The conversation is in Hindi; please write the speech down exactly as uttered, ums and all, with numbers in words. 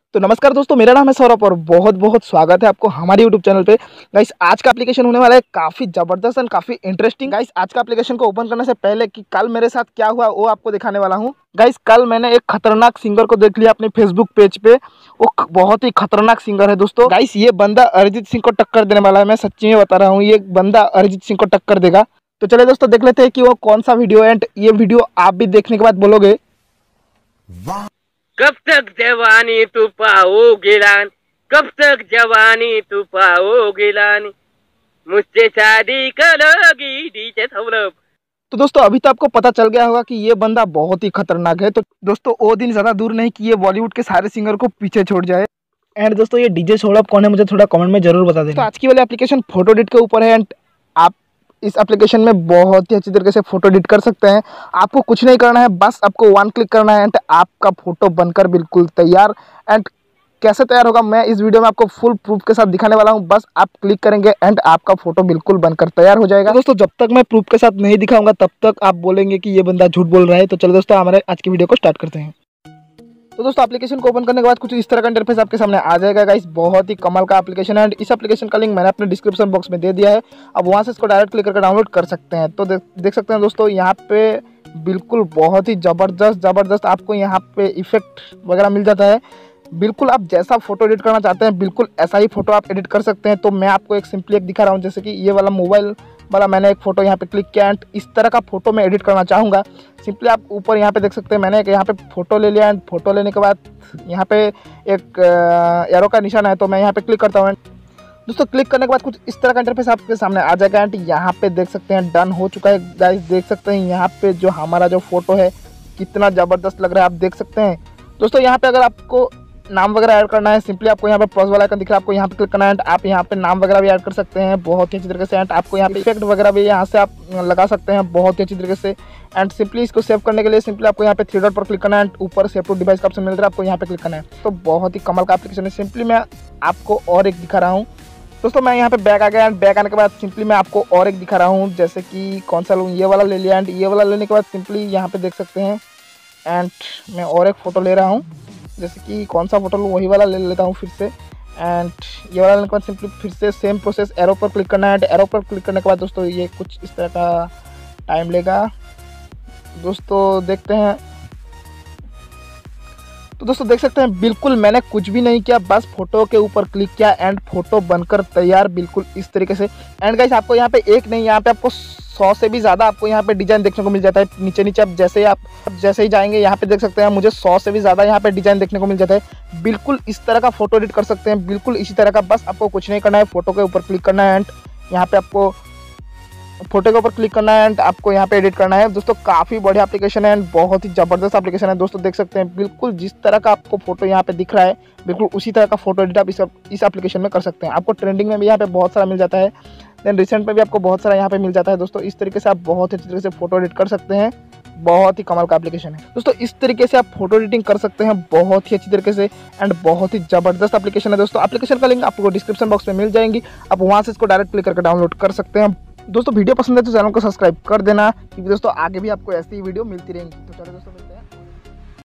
तो नमस्कार दोस्तों, मेरा नाम है सौरभ और बहुत बहुत स्वागत है आपको हमारे यूट्यूब चैनल पे। गाइस आज का एप्लीकेशन होने वाला है काफ़ी ज़बरदस्त एंड काफ़ी इंटरेस्टिंग। गाइस आज का एप्लीकेशन को ओपन करने से पहले कि कल मेरे साथ क्या हुआ वो आपको दिखाने वाला हूँ। गाइस कल मैंने एक खतरनाक सिंगर को देख लिया अपने फेसबुक पेज पे। वो बहुत ही खतरनाक सिंगर है दोस्तों। गाइस ये बंदा अरिजीत सिंह को टक्कर देने वाला है, मैं सच्ची में बता रहा हूँ, ये बंदा अरिजीत सिंह को टक्कर देगा। तो चलिए दोस्तों देख लेते हैं कि वो कौन सा वीडियो एंड ये वीडियो आप भी देखने के बाद बोलोगे कब तक जवानी तू पाओगे लान, कब तक जवानी तू पाओगे लान, मुझसे शादी करोगी डीजे सौरभ। तो दोस्तों अभी तो आपको पता चल गया होगा कि ये बंदा बहुत ही खतरनाक है। तो दोस्तों वो दिन ज़्यादा दूर नहीं कि ये बॉलीवुड के सारे सिंगर को पीछे छोड़ जाए। एंड दोस्तों ये डीजे सौरभ कौन है मुझे थोड़ा कमेंट में जरूर बता देना। तो आज की वाली एप्लीकेशन फोटो एडिट के ऊपर है एंड आप इस एप्लीकेशन में बहुत ही अच्छी तरीके से फोटो एडिट कर सकते हैं। आपको कुछ नहीं करना है, बस आपको वन क्लिक करना है एंड आपका फोटो बनकर बिल्कुल तैयार। एंड कैसे तैयार होगा मैं इस वीडियो में आपको फुल प्रूफ के साथ दिखाने वाला हूं। बस आप क्लिक करेंगे एंड आपका फोटो बिल्कुल बनकर तैयार हो जाएगा। दोस्तों जब तक मैं प्रूफ के साथ नहीं दिखाऊंगा तब तक आप बोलेंगे कि ये बंदा झूठ बोल रहा है। तो चलो दोस्तों हमारे आज की वीडियो को स्टार्ट करते हैं। तो दोस्तों एप्लीकेशन को ओपन करने के बाद कुछ इस तरह का इंटरफेस आपके सामने आ जाएगा। गाइस बहुत ही कमाल का एप्लीकेशन है एंड इस एप्लीकेशन का लिंक मैंने अपने डिस्क्रिप्शन बॉक्स में दे दिया है। अब वहाँ से इसको डायरेक्ट क्लिक करके डाउनलोड कर सकते हैं। तो देख देख सकते हैं दोस्तों यहाँ पे बिल्कुल बहुत ही ज़बरदस्त ज़बरदस्त आपको यहाँ पे इफेक्ट वगैरह मिल जाता है। बिल्कुल आप जैसा फोटो एडिट करना चाहते हैं बिल्कुल ऐसा ही फोटो आप एडिट कर सकते हैं। तो मैं आपको एक सिंपली एक दिखा रहा हूँ, जैसे कि ये वाला मोबाइल वाला मैंने एक फ़ोटो यहाँ पे क्लिक किया एंड इस तरह का फोटो मैं एडिट करना चाहूँगा। सिंपली आप ऊपर यहाँ पे देख सकते हैं मैंने एक यहाँ पे फ़ोटो ले लिया एंड फोटो लेने के बाद यहाँ पे एक एरो का निशान है, तो मैं यहाँ पे क्लिक करता हूँ। दोस्तों क्लिक करने के बाद कुछ इस तरह का इंटरफेस आपके सामने आ जाएगा एंड यहाँ पे देख सकते हैं डन हो चुका है। गाइस देख सकते हैं यहाँ पे जो हमारा जो फोटो है कितना ज़बरदस्त लग रहा है, आप देख सकते हैं। दोस्तों यहाँ पे अगर आपको नाम वगैरह ऐड करना है, सिंपली आपको यहाँ पे प्लस वाला आइकन दिख रहा है, आपको यहाँ पे क्लिक करना है एंड आप यहाँ पे नाम वगैरह भी ऐड कर सकते हैं बहुत ही अच्छी तरीके से। एंड आपको यहाँ पे इफेक्ट वगैरह भी यहाँ से आप लगा सकते हैं बहुत ही अच्छी तरीके से। एंड सिंपली इसको सेव करने के लिए सिंपली आपको यहाँ पे थ्री डॉट पर क्लिक करना है एंड ऊपर सेव टू डिवाइस का ऑप्शन मिल रहा है, आपको यहाँ पे क्लिक करना है। तो बहुत ही कमाल का एप्लीकेशन है। सिंपली मैं आपको और एक दिखा रहा हूँ दोस्तों, मैं यहाँ पे बैक आ गया एंड बैक आने के बाद सिंपली मैं आपको और एक दिखा रहा हूँ, जैसे कि कौन सा लूँ, ये वाला ले लिया एंड ये वाला लेने के बाद सिंपली यहाँ पे देख सकते हैं एंड मैं और एक फ़ोटो ले रहा हूँ, जैसे कि कौन सा फोटो लूँ वही वाला ले लेता हूँ फिर से। एंड ये वाला लेने के बाद सिंपली फिर से सेम प्रोसेस एरो पर क्लिक करना है एंड एरो पर क्लिक करने के बाद दोस्तों ये कुछ इस तरह का टाइम लेगा। दोस्तों देखते हैं, तो दोस्तों देख सकते हैं बिल्कुल मैंने कुछ भी नहीं किया, बस फोटो के ऊपर क्लिक किया एंड फोटो बनकर तैयार बिल्कुल इस तरीके से। एंड गाइस आपको यहाँ पे एक नहीं, यहाँ पे आपको सौ से भी ज़्यादा आपको यहाँ पे डिज़ाइन देखने को मिल जाता है। नीचे नीचे आप जैसे ही आप जैसे ही जाएंगे यहाँ पे देख सकते हैं मुझे सौ से भी ज़्यादा यहाँ पे डिज़ाइन देखने को मिल जाता है। बिल्कुल इस तरह का फोटो एडिट कर सकते हैं बिल्कुल इसी तरह का। बस आपको कुछ नहीं करना है, फोटो के ऊपर क्लिक करना है एंड यहाँ पे आपको फोटो के ऊपर क्लिक करना है एंड आपको यहाँ पे एडिट करना है। दोस्तों काफ़ी बढ़िया एप्लीकेशन है एंड बहुत ही ज़बरदस्त एप्लीकेशन है। दोस्तों देख सकते हैं बिल्कुल जिस तरह का आपको फोटो यहाँ पे दिख रहा है बिल्कुल उसी तरह का फोटो एडिट आप इस इस एप्लीकेशन में कर सकते हैं। आपको ट्रेंडिंग में भी यहाँ पे बहुत सारा मिल जाता है, देन रिसेंट में भी आपको बहुत सारा यहाँ पे मिल जाता है। दोस्तों इस तरीके से आप बहुत अच्छी तरीके से फोटो एडिट कर सकते हैं, बहुत ही कमाल का एप्लीकेशन है। दोस्तों इस तरीके से आप फोटो एडिटिंग कर सकते हैं बहुत ही अच्छी तरीके से एंड बहुत ही ज़बरदस्त एप्लीकेशन है। दोस्तों एप्लीकेशन का लिंक आपको डिस्क्रिप्शन बॉक्स में मिल जाएंगी, आप वहाँ से इसको डायरेक्ट क्लिक करके डाउनलोड कर सकते हैं। दोस्तों वीडियो पसंद है तो चैनल को सब्सक्राइब कर देना, क्योंकि दोस्तों आगे भी आपको ऐसी ही वीडियो मिलती रहेंगी। तो चलो दोस्तों।